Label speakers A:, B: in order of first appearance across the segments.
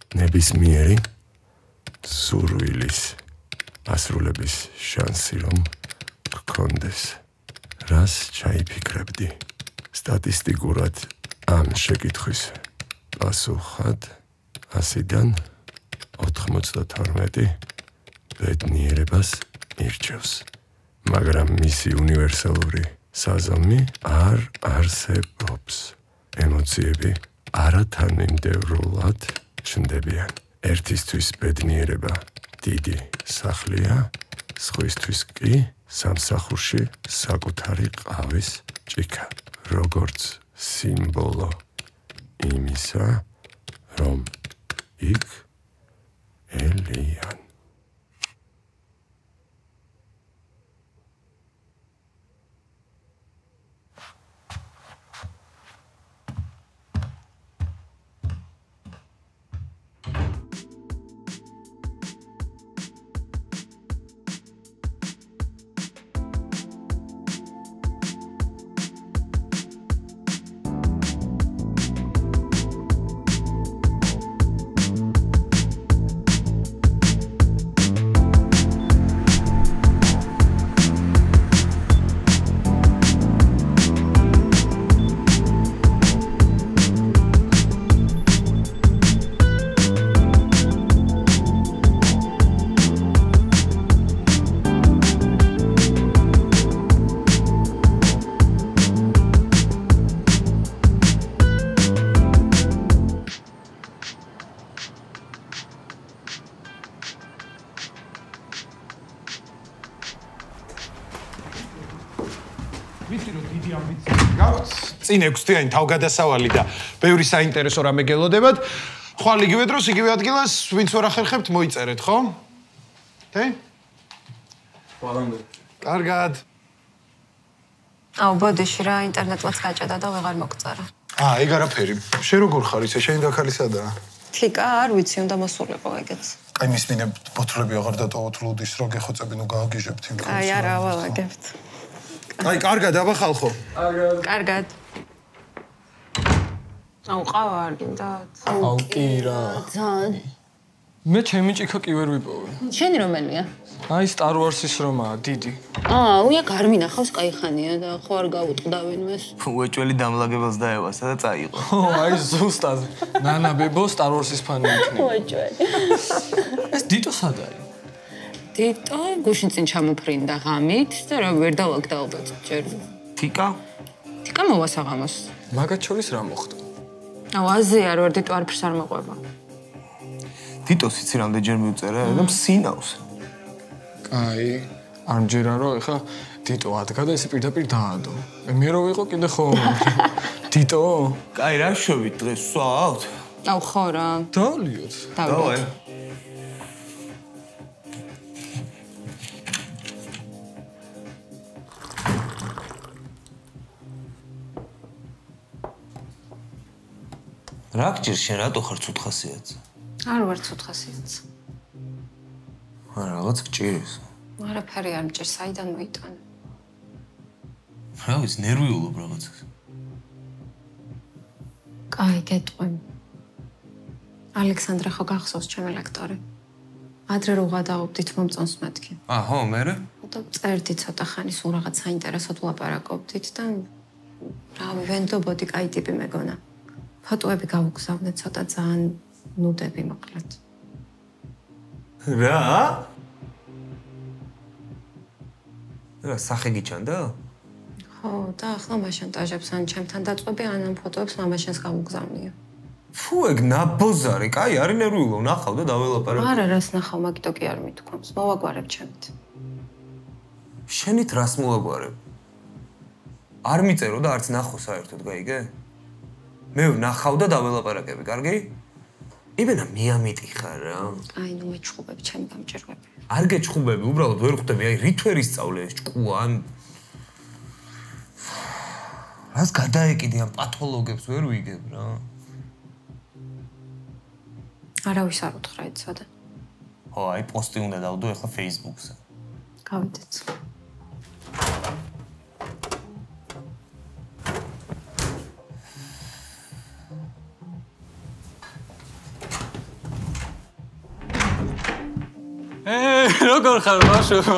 A: ნებისმიერი სურვილის ასრულების შანსი რომ გქონდეს. რას ჩაიფიქრებდი? სტატისტიკურად ამ შეკითხვის პასუხად 100-დან 92 ბედნიერებას მირჩევს, მაგრამ მისი უნივერსალური საზომი არ არსებობს. ემოციები არათანმიმდევრულად ჩნდებიან. ერთისთვის ბედნიერება დიდი სახლია, სხვისთვის კი სამსახურში საკუთარი ყავის ჭიქა, როგორც სიმბოლო იმისა, რომ იქ ელიან.
B: წინ 6 თვიანი თავგადასავალი და ბევრი საინტერესო რამე გელოდებათ. ხვალ იგივე დროს იგივე ადგილას ვინც ვერ ახერხებთ მოიწერეთ, ხო? თე? ყველამდე. კარგად.
C: აუ, ბოდიში რა, ინტერნეტმაც გაჭედა და ვეღარ მოგწერა.
B: ეგ არაფერი. შენ როგორ ხარ ისე? შენი დაქალი სადაა?
C: თიკა, არ ვიცი, უნდა მოსულიყო ეგეც.
B: აი, მისმინებ ბოთლები აღარ დატოვოთ ლუდის, რო გეხოცები, ნუ გააგიჟებთ იმ კაცს.
C: აი, არა, ვალაგებთ.
B: აი, კარგად, აბა ხალხო.
C: კარგად. აუ, ყავა არ გინდათ?
D: აუ, კი რა.
C: ძალიან.
D: მე ჩემი ჭიქა კი ვერ ვიპოვე.
C: შენი რომელია?
D: აი, Star Wars-ის რომაა, დიდი.
C: უია გარმინახავს, კაიხანია და ხო არ გაუტყდავენ მას.
E: უეჭველი დამლაგებელს დაევასა და წაიღო.
D: აი, ზუსტად. ნანა ბებო Star Wars-ის ფანი იქნება.
C: უეჭველი.
D: ეს დიტო სად არის?
C: დიტო გუშინ წინ ჩამოფრინდა ღამით და რა ვერ დავაგდა ალბათ ჯერ.
E: თიკა?
C: თიკა მოვასაღამოს.
D: მაგათ შორის რა მოხდა?
C: აუ, აზია რო დიტო არაფერს არ მოყვება.
E: დიტოს იცი რამდენჯერ მივწერე და მსინავს.
D: აი, არ მჯერა რომ ეხა დიტო ადგა და ესე პირდაპირ დაადო. მე რო ვიყო კიდე ხოლმე. დიტო?
E: კაი, რა შევით დღეს სვავთ?
C: აუ, ხო რა.
D: დავლიოთ.
E: დავაი. რა გჭირ შენ რატო ხარ ცუთხასიათზე?
C: არ ვარ ცუთხასიათზე.
E: რაღაც გჭირს.
C: არაფერი არ მჭირს, საიდან მოიტანე?
E: რა ვიცი, ნერვიულობ რაღაცას.
C: კაი, გეტყვი. ალექსანდრე ხო გახსოვს ჩემი ლექტორი? ადრე რო ვღადაობდით მომწონს მეთქი.
E: ხო, მერე?
C: და წერდი ცოტა ხანი სულ რაღაც საინტერესოდ ვლაპარაკობდით და რავი, ვენდობოდი, კაი ტიპი მეგონა. ფოტოები გავუგზავნე ცოტა ძალიან ნუდები მოკლედ.
E: რა? რა სახე გიჩანდა?
C: ხო, და ახლა მაშანტაჟებს ან ჩემთან დაწყები, ან ამ ფოტოებს მამაშენს გავუგზავნია.
E: ფუ, ეგ ნაბოზარი, კაი, არის ნერვიულო, ნახავ და დაველაპარაკე.
C: არა, რას ნახავ, მაგიტო კი არ მithქვამს. მოვაგვარებ ჩემით.
E: შენით რას მოვაგვარებ? არ მიწერო და არც ნახო საერთოდ, გაიგე? მე ვნახავ და დაველაპარაკები, კარგი? იბენა მიამიტიხარ რა.
C: აი, ნუ მეჩხუბები, ჩემი გამჭირვები.
E: არ გეჩხუბები, უბრალოდ ვერ ხვდები, აი რით ვერ ისწავლე ეს ჭკუა, ან რას გადაეკიდე ამ პათოლოგებს ვერ ვიგებ რა.
C: არავის არ უთხრა ეცოდა.
E: ხო, აი პოსტი უნდა დავდო ახლა Facebook-ზე.
C: გავიდეთ.
D: როგორ ხარ ბავშვო?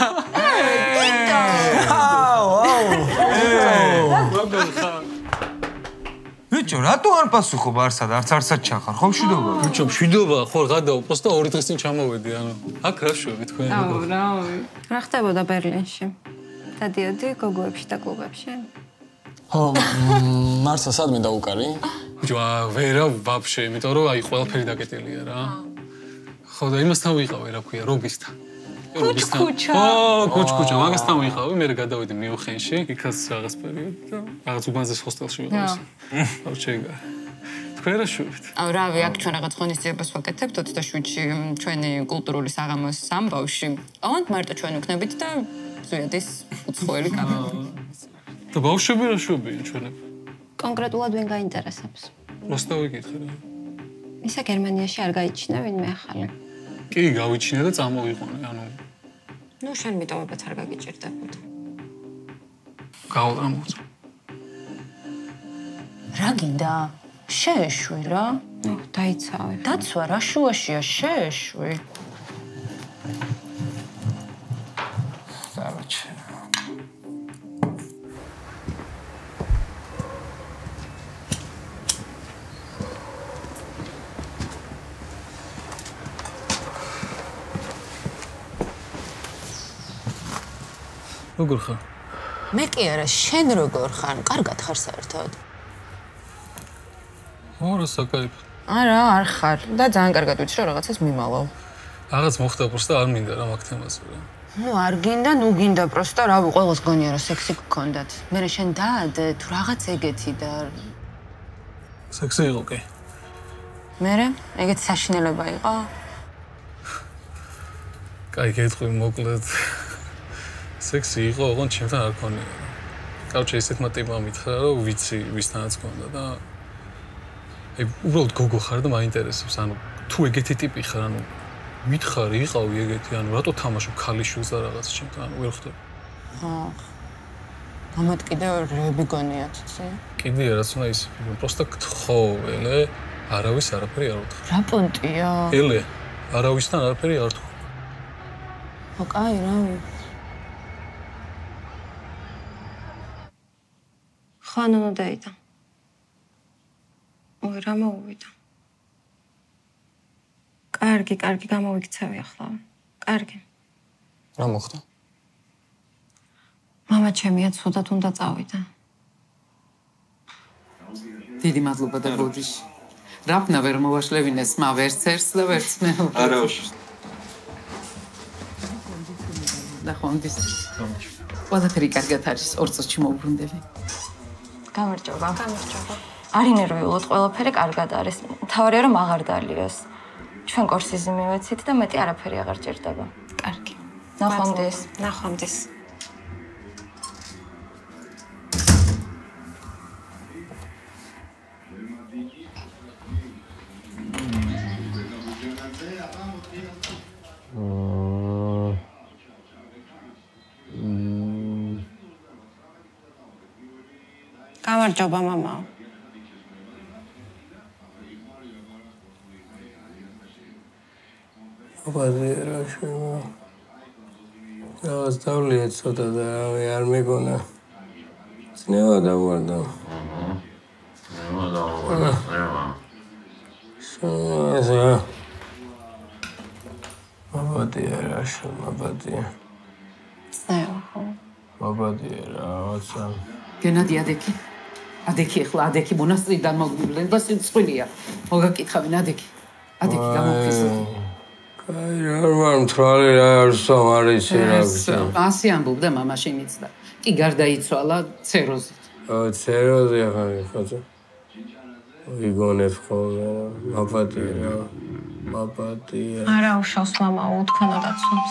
D: როგორ ხარ?
E: ბიჭო, რატო არ პასუხობ არსად, არცად ჩახარ, ხო მშვიდობა?
D: ბიჭო, მშვიდობა, ხო გადავა, პროსტა 2 დღის წინ ჩამოვედი, ანუ აქ რა შვები თქვენ?
C: რა ხდებოდა ბერლინში? დადიოდი გოგოებში და კლუბებში?
D: ხო, მარსა სადმე დაუკარი? ბიჭო, ვერა ვაფშე, იმიტომ რომ აი ყველაფერი დაკეტილია რა. ხო და იმასთან ვიყავი, რა ქვია, როგისთან.
C: კუჩკუჩა.
D: კუჩკუჩა, მაგასთან ვიყავი, მე გადავედი მიუხენში, იქაც რაღაც პერიოდი და რაღაც უბანზეს ჰოსტელში ვიყავი. აუ შეგა. თქვენ რა შვებით?
F: აუ რავი, აქ ჩვენ რაღაც ღონისძიებას ვაკეთებთ 27-ში ჩვენი კულტურული საღამოს ამბავში. ოღონდ მარტო ჩვენ ვქნებით და ზუიადის უცხოელი კაბინეტი.
D: და ბავშვები რა შვებიან ჩვენებ?
C: კონკრეტულად ვინ გაინტერესებს?
D: პროსტა ვიკითხე რა.
C: ისა გერმანიაში არ გაიჩინა ვინმე ახალი.
D: კი, გავიჩინე და წამოვიყვანე, ანუ
C: ნუ შენ მიტოვებაც არ გაგიჭირდებოდა.
D: გავალ მოწ.
F: რა გინდა? შეეშვი რა?
C: ნუ დაიცავე.
F: დაცვა რა შუაშია, შეეშვი.
E: Короче.
D: როგორ ხარ?
F: მე კი არა, შენ როგორ ხარ? კარგად ხარ საერთოდ?
D: ორა საკაიფ.
F: არა, არ ხარ. და ძალიან კარგად ვიცი რომ რაღაცას მიმალავ.
D: რაღაც მოხდა, პროსტა არ მინდა რა მაგ თემაზე რა.
F: ნუ არ გინდა, ნუ გინდა, პროსტა რავი, ყველას გონია რომ სექსი გქონდათ. მე შენ დაადე თუ რაღაც ეგეთი და
D: სექსი იყო კი.
F: მე ეგეთი საშინელება იყო?
D: კაი, გეტყვი მოკლედ. სექსი იყო, ოღონდ ჩემთან არ ქონია. კაუჩი ისეთმა ტიპმა მითხრა, რომ ვიცი ვისთანაც ქონდა და აი უბრალოდ გოგო ხარ და მაინტერესებს, ანუ თუ ეგეთი ტიპი ხარ, ანუ მითხარი იყავი ეგეთი, ანუ რატო თამაშობ ქალიშვილს და რაღაც ჩემთან, ანუ ვერ ხვდები.
F: ხო. ამათ კიდევ რები გონიათ, იცი?
D: კიდე რაც უნდა ის, პროსტა გთხოველე, არავის არაფერი არ უთხრა.
F: რა პონტია?
D: ელე, არავისთან არაფერი არ თქვა.
F: ხო, კაი, რავი.
C: ხანონო დაიდა. ой, რა მოუვიდა. კარგი, გამოვიქცევი ახლა. კარგი.
D: რა მოხდა?
C: მამა ჩემია ცუდად უნდა წავიდა.
G: დიდი მადლობა და ბოდიში. რაფნა ვერ მოვაშლევინეს მა ვერც ერთს და ვერც მეორე.
E: არა.
G: და ხონდის. ყველაფერი კარგად არის, 2 წუთში მოვუბრუნდები.
C: გამარჯობა. არ ინერვიულოთ, ყველაფერი კარგად არის. მთავარია რომ აღარ დალიოს. ჩვენ კორსიზი მივეცით და მეტი არაფერი აღარ ჭირდება. კარგი. ნახვამდის. გამარჯობა, მამა.
H: აბაზერა შევა. რაღაც დავლია ცოტა და რავი არ მეგონა. ძნევა დავარდა. მაბადია რა მაბადია.
C: წნევა ხო?
H: მაბადია რაღაცა.
G: გენადი ადექი ახლა ადექი მონასტრიდან მოგვივლენ და სიცხვილია. მოგაკითხავენ ადექი გამოფხიზლდი.
H: კაი რა ვარ მთვარე რა არსო არიცი რა.
G: ასე ამბობდა მამაში მიცდა. კი გარდაიცვალა ცეროზით.
H: ცეროზი ახალი ხოჭო. ვიგონებ ხოლმე მაბადია.
C: არა უშავს მამა უთქნა დაცვამს.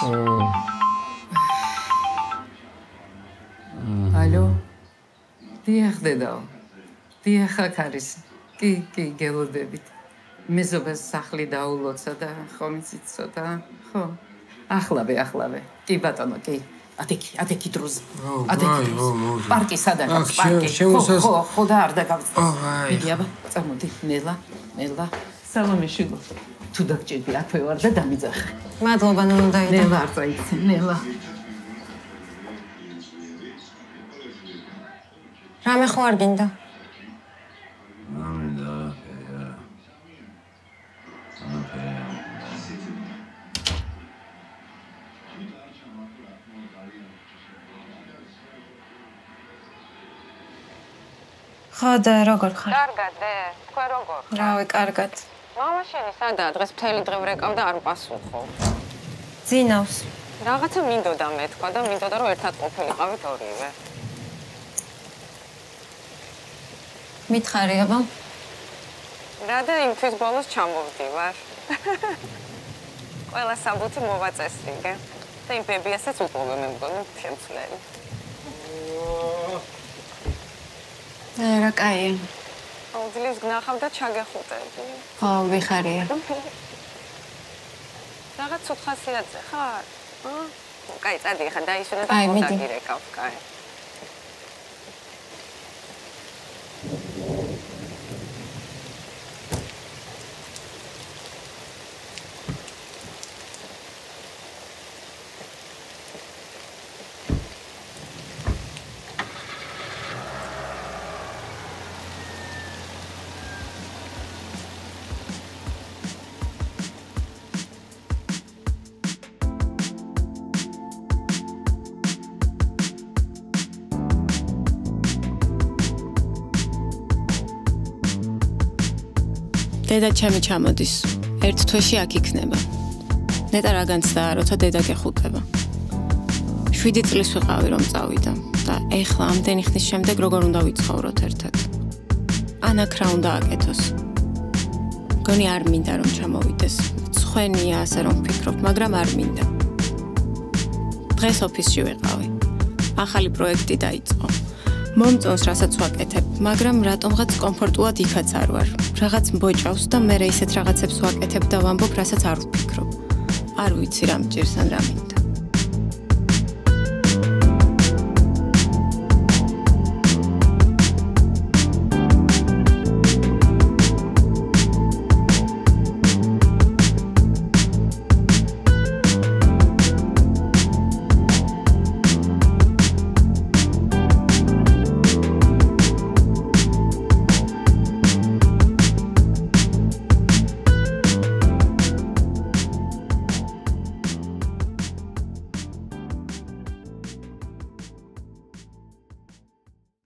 G: ალო. დიახ დედაო. დიახ აქ არის. კი, გელოდებით. მეზობელს სახლი დაულოცა და ხომ იცით ცოტა, ხო? ახლავე. კი ბატონო, კი. ადექი დროზე. პარკი სადაც პარკი. ხო და არ დაგავწდა. მიდი აბა, წამოდი, ნელა. სალომე შეგო. თუ დაგჭირდი, აქვე ვარ და დამიძახე.
C: მადლობა ნუნუ დაიდა.
G: ნელა არ წაიცე, ნელა.
C: რამე ხო არ გინდა? ხოდა როგორ ხარ?
I: კარგად, თქვენ როგორ?
C: რავი, კარგად.
I: მამა შენი სადაა? დღეს მთელი დღე ვრეკავ და არ მპასუხო.
C: ძინავს.
I: რაღაცა მინდოდა მეთქვა და მინდოდა რომ ერთად ყოფილიყავით ორივე.
C: მითხარი აბა?
I: რა და იმ თვის ბოლოს ჩამოვდივარ. ყველა საბუთი მოვაწესრიგე. და იმ ბებიასაც უყურე მე მგონი შემცვლელი.
C: რა კაია.
I: აუძლებს გნახავ და ჩაგეხუტები.
C: ხო, ვიხარია.
I: რაღაც ცუდ ხასიათზე ხარ? კაი, წადი ხა დაისვენე და მოდაგირეკავ, კაი.
J: დედა ჩემი ჩამოდის. ერთ თვეში აქ იქნება. ნეტა რა განცდაა, როცა დედა გეხუტება. 7 წლის ვიყავი რომ წავიდა და ეხლა ამდენი ხნის შემდეგ როგორ უნდა ვიცხოვროთ ერთად. ანაკ რა უნდა აკეთოს. გონი არ მინდა რომ ჩამოვიდეს. ცხენია ასე რომ ვფიქრობ, მაგრამ არ მინდა. დღეს ოფისში ვიყავი. ახალი პროექტი დაიწყო. მომწონს რასაც ვაკეთებ, მაგრამ რატომღაც კომფორტულად იქაც არ ვარ. რაღაც მბოჭავს და მე ისეთ რაღაცებს ვაკეთებ და ვამბობ, რასაც არ ვფიქრობ. არ ვიცი რა მჭირს ან რა მინდა.